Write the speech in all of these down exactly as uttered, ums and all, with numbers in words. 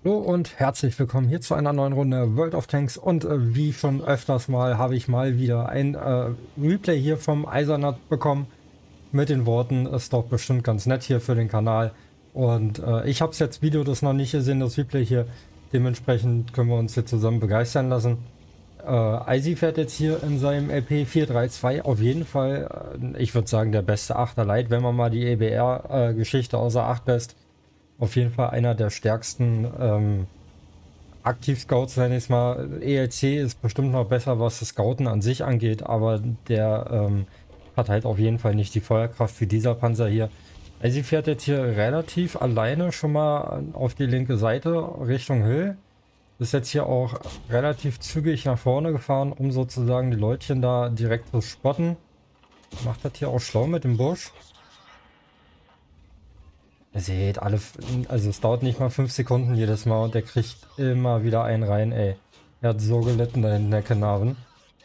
Hallo und herzlich willkommen hier zu einer neuen Runde World of Tanks und äh, wie schon öfters mal habe ich mal wieder ein äh, Replay hier vom Eisernat bekommen mit den Worten, ist doch bestimmt ganz nett hier für den Kanal und äh, ich habe es jetzt Video das noch nicht gesehen, das Replay hier, dementsprechend können wir uns hier zusammen begeistern lassen. Äh, Eisi fährt jetzt hier in seinem L P vier drei zwei auf jeden Fall, äh, ich würde sagen der beste Achter Light, wenn man mal die E B R-Geschichte äh, außer Acht lässt. Auf jeden Fall einer der stärksten ähm, Aktiv-Scouts, nenne ich es mal. E L C ist bestimmt noch besser, was das Scouten an sich angeht, aber der ähm, hat halt auf jeden Fall nicht die Feuerkraft wie dieser Panzer hier. Also sie fährt jetzt hier relativ alleine schon mal auf die linke Seite Richtung Hill. Ist jetzt hier auch relativ zügig nach vorne gefahren, um sozusagen die Leutchen da direkt zu spotten. Macht das hier auch schlau mit dem Busch. Ihr seht, alle, also es dauert nicht mal fünf Sekunden jedes Mal und der kriegt immer wieder einen rein, ey. Er hat so gelitten da hinten, der Knaven.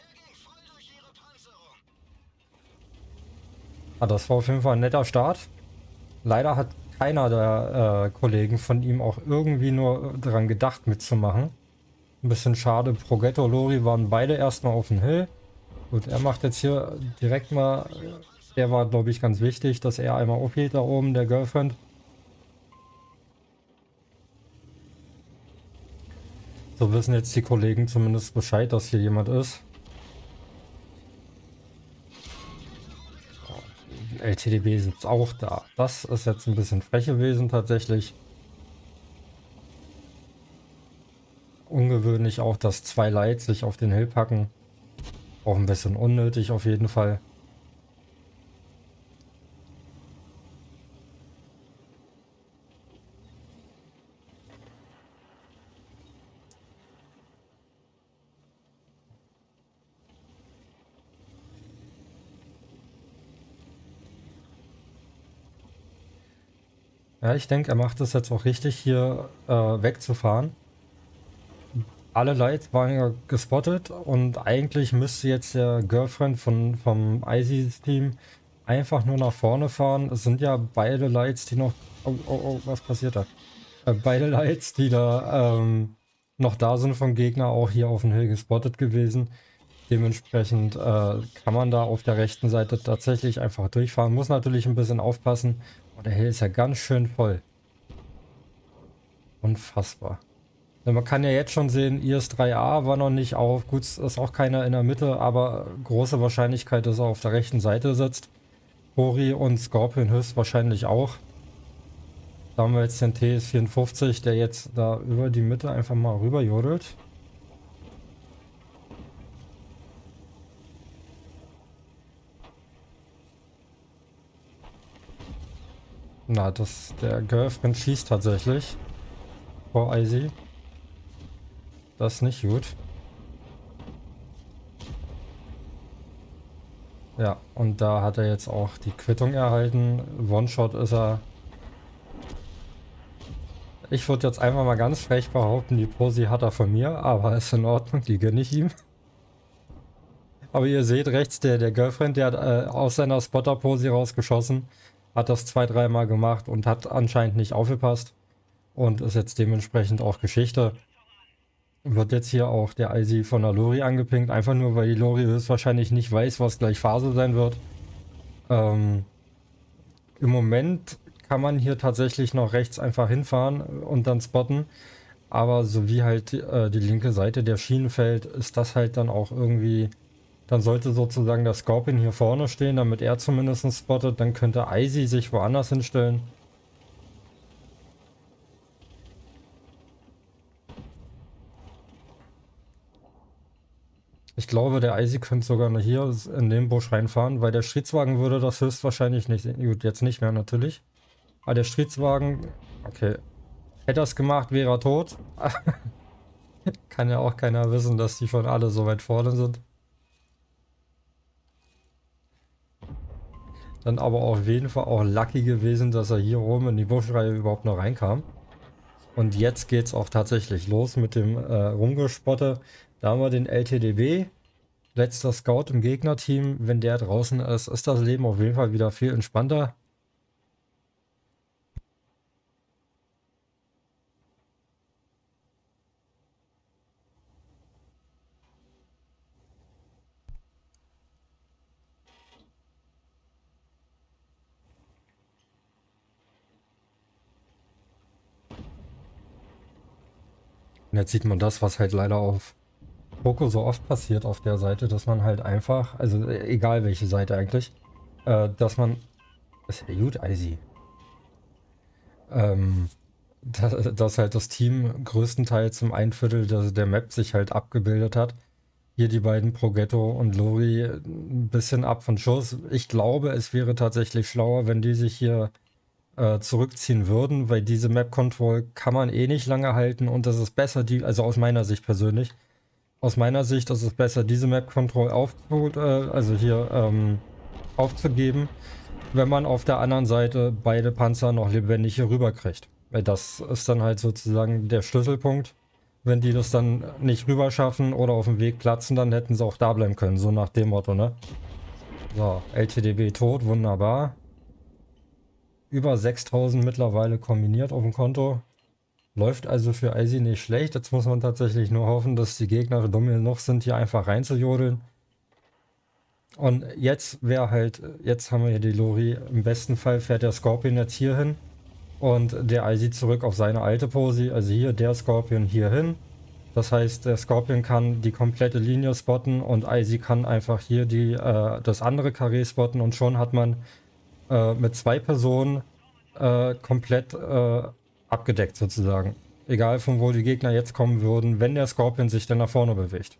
Ah, das war auf jeden Fall ein netter Start. Leider hat keiner der äh, Kollegen von ihm auch irgendwie nur daran gedacht mitzumachen. Ein bisschen schade. Progetto, Lori waren beide erstmal auf dem Hill. Gut, er macht jetzt hier direkt mal, der war glaube ich ganz wichtig, dass er einmal aufgeht da oben, der Girlfriend. So wissen jetzt die Kollegen zumindest Bescheid, dass hier jemand ist. L T D B sitzt auch da. Das ist jetzt ein bisschen frech gewesen tatsächlich. Ungewöhnlich auch, dass zwei Lights sich auf den Hill packen. Auch ein bisschen unnötig auf jeden Fall. Ja, ich denke, er macht es jetzt auch richtig, hier äh, wegzufahren. Alle Lights waren ja gespottet und eigentlich müsste jetzt der Girlfriend von, vom Icy-Team einfach nur nach vorne fahren. Es sind ja beide Lights, die noch... Oh, oh, oh, was passiert da? Äh, beide Lights, die da ähm, noch da sind vom Gegner, auch hier auf dem Hill gespottet gewesen. Dementsprechend äh, kann man da auf der rechten Seite tatsächlich einfach durchfahren. Muss natürlich ein bisschen aufpassen. Und der Hill ist ja ganz schön voll. Unfassbar. Ja, man kann ja jetzt schon sehen, I S drei A war noch nicht auf. Gut, es ist auch keiner in der Mitte, aber große Wahrscheinlichkeit, dass er auf der rechten Seite sitzt. Hori und Scorpion höchstwahrscheinlich auch. Da haben wir jetzt den T S vierundfünfzig, der jetzt da über die Mitte einfach mal rüber jodelt. Na, das, der Girlfriend schießt tatsächlich vor Icy. Das ist nicht gut. Ja, und da hat er jetzt auch die Quittung erhalten. One-Shot ist er. Ich würde jetzt einfach mal ganz frech behaupten, die Posi hat er von mir, aber ist in Ordnung, die gönne ich ihm. Aber ihr seht rechts, der, der Girlfriend, der hat äh, aus seiner Spotter-Posi rausgeschossen, hat das zwei, dreimal gemacht und hat anscheinend nicht aufgepasst und ist jetzt dementsprechend auch Geschichte. Wird jetzt hier auch der Icy von der Lori angepinkt, einfach nur, weil die Lori höchstwahrscheinlich nicht weiß, was gleich Phase sein wird. Ähm, Im Moment kann man hier tatsächlich noch rechts einfach hinfahren und dann spotten. Aber so wie halt äh, die linke Seite der Schienen fällt, ist das halt dann auch irgendwie... Dann sollte sozusagen der Scorpion hier vorne stehen, damit er zumindest spottet. Dann könnte Icy sich woanders hinstellen. Ich glaube, der Icy könnte sogar noch hier in den Busch reinfahren, weil der Stritzwagen würde das höchstwahrscheinlich nicht. Gut, jetzt nicht mehr natürlich. Aber der Stritzwagen, okay. Hätte er es gemacht, wäre er tot. Kann ja auch keiner wissen, dass die von alle so weit vorne sind. Dann aber auf jeden Fall auch lucky gewesen, dass er hier oben in die Buschreihe überhaupt noch reinkam. Und jetzt geht's auch tatsächlich los mit dem äh, Rumgespotte. Da haben wir den L T D B. Letzter Scout im Gegnerteam. Wenn der draußen ist, ist das Leben auf jeden Fall wieder viel entspannter. Und jetzt sieht man das, was halt leider auf Poco so oft passiert auf der Seite, dass man halt einfach, also äh, egal welche Seite eigentlich, äh, dass man, ist ja gut, Easy, ähm, dass, dass halt das Team größtenteils im ein Viertel der, der Map sich halt abgebildet hat. Hier die beiden Progetto und Lori ein bisschen ab von Schuss. Ich glaube, es wäre tatsächlich schlauer, wenn die sich hier äh, zurückziehen würden, weil diese Map Control kann man eh nicht lange halten und das ist besser, die, also aus meiner Sicht persönlich, aus meiner Sicht ist es besser, diese Map Control auf, äh, also hier ähm, aufzugeben, wenn man auf der anderen Seite beide Panzer noch lebendig hier rüber kriegt. Weil das ist dann halt sozusagen der Schlüsselpunkt. Wenn die das dann nicht rüber schaffen oder auf dem Weg platzen, dann hätten sie auch da bleiben können, so nach dem Motto, ne? So, L T D B tot, wunderbar. Über sechstausend mittlerweile kombiniert auf dem Konto. Läuft also für Icy nicht schlecht. Jetzt muss man tatsächlich nur hoffen, dass die Gegner dumm genug sind, hier einfach reinzujodeln. Und jetzt wäre halt, jetzt haben wir hier die Lori. Im besten Fall fährt der Scorpion jetzt hier hin und der Icy zurück auf seine alte Posi. Also hier der Scorpion hier hin. Das heißt, der Scorpion kann die komplette Linie spotten und Icy kann einfach hier die, äh, das andere Karree spotten und schon hat man äh, mit zwei Personen äh, komplett äh, abgedeckt sozusagen. Egal von wo die Gegner jetzt kommen würden, wenn der Scorpion sich dann nach vorne bewegt.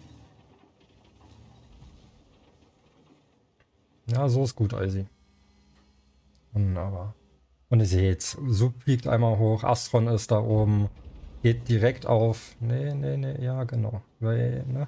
Ja, so ist gut, Icy. Wunderbar. Und ihr seht, Sub fliegt einmal hoch, Astron ist da oben, geht direkt auf. Nee, nee, nee, ja, genau. Weil, ne?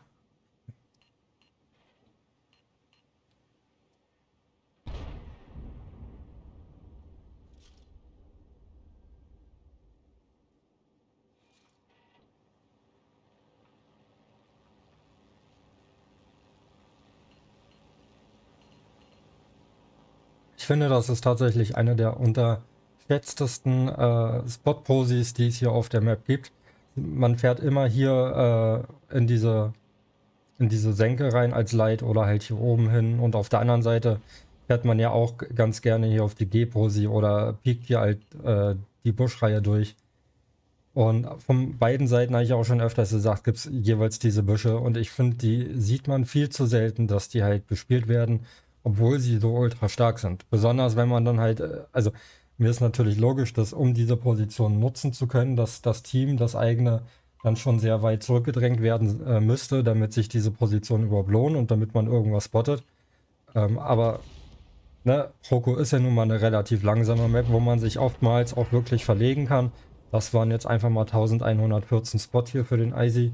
Ich finde, das ist tatsächlich eine der unterschätztesten äh, Spot-Posis, die es hier auf der Map gibt. Man fährt immer hier äh, in diese in diese Senke rein als Light oder halt hier oben hin und auf der anderen Seite fährt man ja auch ganz gerne hier auf die G-Posi oder piekt hier halt äh, die Buschreihe durch. Und von beiden Seiten habe ich auch schon öfters gesagt, gibt es jeweils diese Büsche und ich finde, die sieht man viel zu selten, dass die halt bespielt werden, obwohl sie so ultra stark sind. Besonders wenn man dann halt, äh, also mir ist natürlich logisch, dass um diese Position nutzen zu können, dass das Team, das eigene, dann schon sehr weit zurückgedrängt werden äh, müsste, damit sich diese Position überhaupt lohnt und damit man irgendwas spottet. Ähm, aber ne, Poco ist ja nun mal eine relativ langsame Map, wo man sich oftmals auch wirklich verlegen kann. Das waren jetzt einfach mal elfhundertvierzehn Spot hier für den Icy.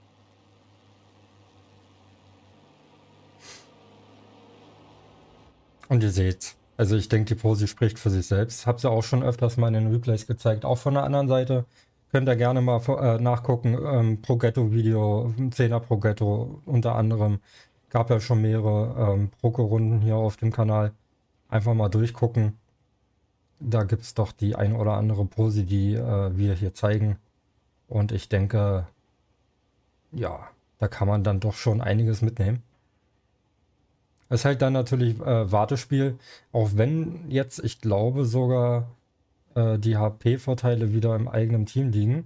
Und ihr seht, also ich denke, die Posi spricht für sich selbst. Hab's ja auch schon öfters mal in den Replays gezeigt, auch von der anderen Seite. Könnt ihr gerne mal äh, nachgucken. Ähm, Progetto-Video, zehner Progetto unter anderem. Gab ja schon mehrere ähm, Proco-Runden hier auf dem Kanal. Einfach mal durchgucken. Da gibt es doch die ein oder andere Posi, die äh, wir hier zeigen. Und ich denke, ja, da kann man dann doch schon einiges mitnehmen. Es ist halt dann natürlich äh, Wartespiel, auch wenn jetzt, ich glaube, sogar äh, die H P-Vorteile wieder im eigenen Team liegen.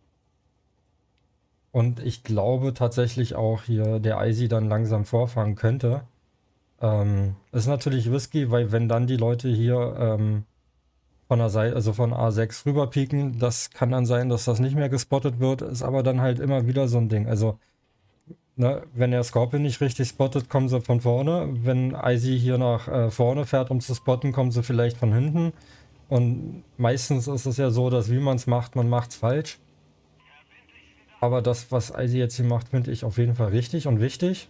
Und ich glaube tatsächlich auch hier der Icy dann langsam vorfahren könnte. Ähm, ist natürlich risky, weil wenn dann die Leute hier ähm, von der Seite, also von A sechs rüber pieken, das kann dann sein, dass das nicht mehr gespottet wird, ist aber dann halt immer wieder so ein Ding. Also, ne, wenn der Scorpion nicht richtig spottet, kommen sie von vorne. Wenn Icy hier nach äh, vorne fährt, um zu spotten, kommen sie vielleicht von hinten. Und meistens ist es ja so, dass wie man es macht, man macht es falsch. Aber das, was Icy jetzt hier macht, finde ich auf jeden Fall richtig und wichtig.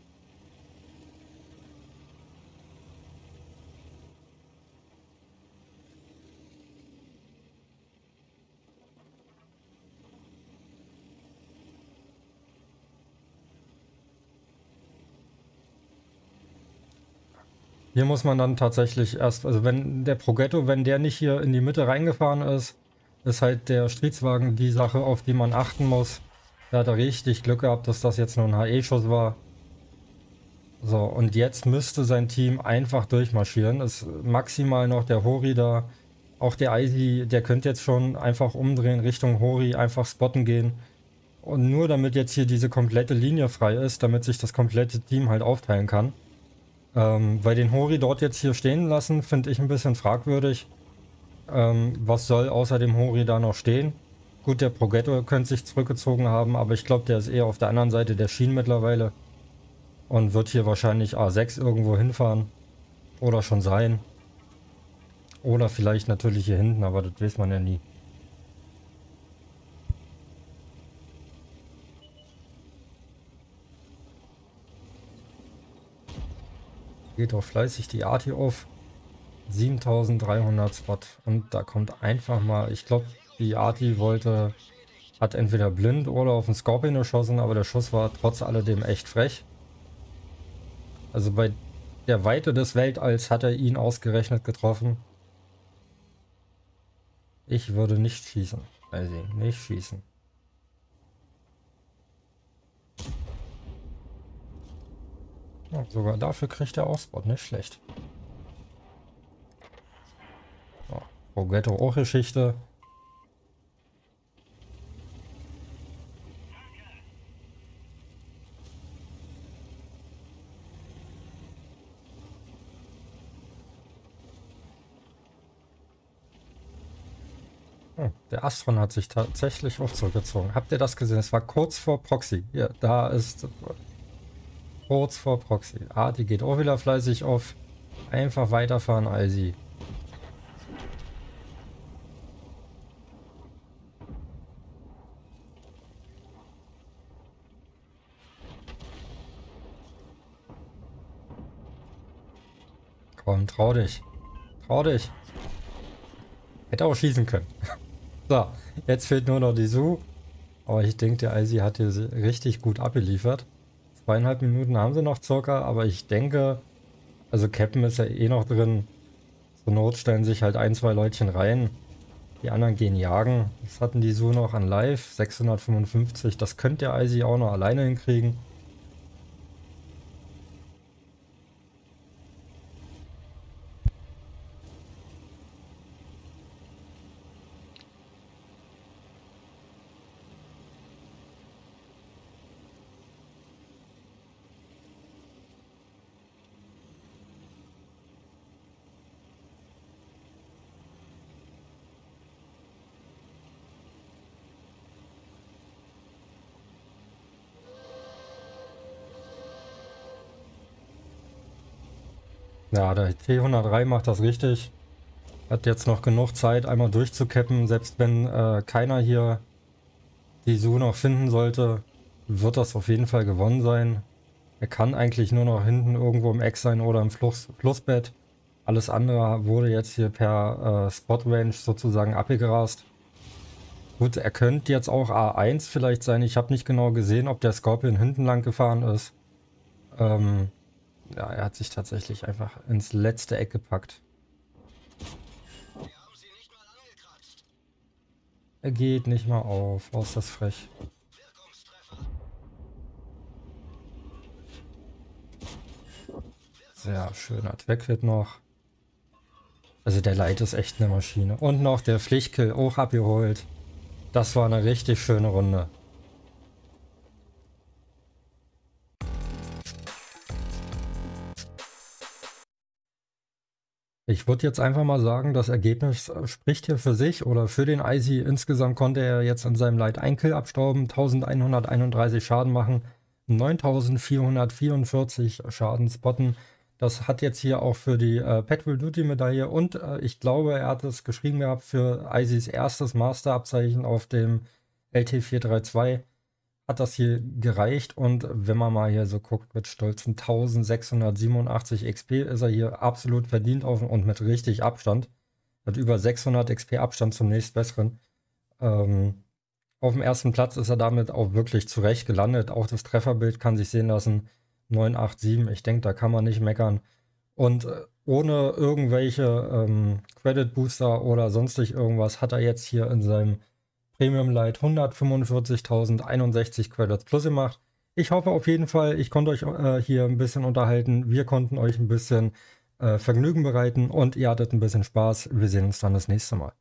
Hier muss man dann tatsächlich erst, also wenn der Progetto, wenn der nicht hier in die Mitte reingefahren ist, ist halt der Striezwagen die Sache, auf die man achten muss. Da hat er richtig Glück gehabt, dass das jetzt nur ein H E-Schuss war. So, und jetzt müsste sein Team einfach durchmarschieren. Ist maximal noch der Hori da Auch der Icy, der könnte jetzt schon einfach umdrehen Richtung Hori, einfach spotten gehen. Und nur damit jetzt hier diese komplette Linie frei ist, damit sich das komplette Team halt aufteilen kann. Ähm, weil den Hori dort jetzt hier stehen lassen, finde ich ein bisschen fragwürdig. Ähm, was soll außer dem Hori da noch stehen? Gut, der Progetto könnte sich zurückgezogen haben, aber ich glaube, der ist eher auf der anderen Seite der Schienen mittlerweile. Und wird hier wahrscheinlich A sechs irgendwo hinfahren. Oder schon sein. Oder vielleicht natürlich hier hinten, aber das weiß man ja nie. Geht auch fleißig die Arti auf. siebentausenddreihundert Spot. Und da kommt einfach mal, ich glaube, die Arti wollte, hat entweder blind oder auf den Scorpion geschossen, aber der Schuss war trotz alledem echt frech. Also bei der Weite des Weltalls hat er ihn ausgerechnet getroffen. Ich würde nicht schießen. Also nicht schießen. Ja, sogar dafür kriegt er auch Spot, nicht schlecht. So, Progetto auch Geschichte. Oh, der Astron hat sich tatsächlich auch zurückgezogen. Habt ihr das gesehen? Es war kurz vor Proxy. Ja, da ist kurz vor Proxy. Ah, die geht auch wieder fleißig auf. Einfach weiterfahren, Icy. Komm, trau dich. Trau dich. Hätte auch schießen können. So, jetzt fehlt nur noch die Su. Aber ich denke, der Icy hat hier richtig gut abgeliefert. Zweieinhalb Minuten haben sie noch circa, aber ich denke, also Captain ist ja eh noch drin. Zur Not stellen sich halt ein, zwei Leutchen rein. Die anderen gehen jagen. Das hatten die Su noch an Live. sechshundertfünfundfünfzig. Das könnte der Icy auch noch alleine hinkriegen. Ja, der T hundertdrei macht das richtig. Hat jetzt noch genug Zeit, einmal durchzucappen. Selbst wenn äh, keiner hier die Su noch finden sollte, wird das auf jeden Fall gewonnen sein. Er kann eigentlich nur noch hinten irgendwo im Eck sein oder im Fluss, Flussbett. Alles andere wurde jetzt hier per äh, Spot Range sozusagen abgegrast. Gut, er könnte jetzt auch A eins vielleicht sein. Ich habe nicht genau gesehen, ob der Scorpion hinten lang gefahren ist. Ähm, ja, er hat sich tatsächlich einfach ins letzte Eck gepackt. Er geht nicht mal auf. Oh, ist das frech. Sehr schöner Trackhit noch. Also der Light ist echt eine Maschine. Und noch der Pflichtkill auch abgeholt. Das war eine richtig schöne Runde. Ich würde jetzt einfach mal sagen, das Ergebnis spricht hier für sich oder für den Icy. Insgesamt konnte er jetzt in seinem Light ein Kill abstauben, eintausendeinhunderteinunddreißig Schaden machen, neuntausendvierhundertvierundvierzig Schaden spotten. Das hat jetzt hier auch für die äh, Patrol Duty Medaille und äh, ich glaube, er hat es geschrieben gehabt für Icys erstes Master-Abzeichen auf dem L T vier drei zwei. Hat das hier gereicht und wenn man mal hier so guckt, mit stolzen eintausendsechshundertsiebenundachtzig X P ist er hier absolut verdient auf und mit richtig Abstand. Hat über sechshundert X P Abstand zum nächstbesseren. Ähm, auf dem ersten Platz ist er damit auch wirklich zurecht gelandet. Auch das Trefferbild kann sich sehen lassen. neun acht sieben, ich denke, da kann man nicht meckern. Und äh, ohne irgendwelche ähm, Credit Booster oder sonstig irgendwas hat er jetzt hier in seinem Premium Light hundertfünfundvierzigtausendeinundsechzig Credits plus gemacht. Ich hoffe auf jeden Fall, ich konnte euch äh, hier ein bisschen unterhalten. Wir konnten euch ein bisschen äh, Vergnügen bereiten und ihr hattet ein bisschen Spaß. Wir sehen uns dann das nächste Mal.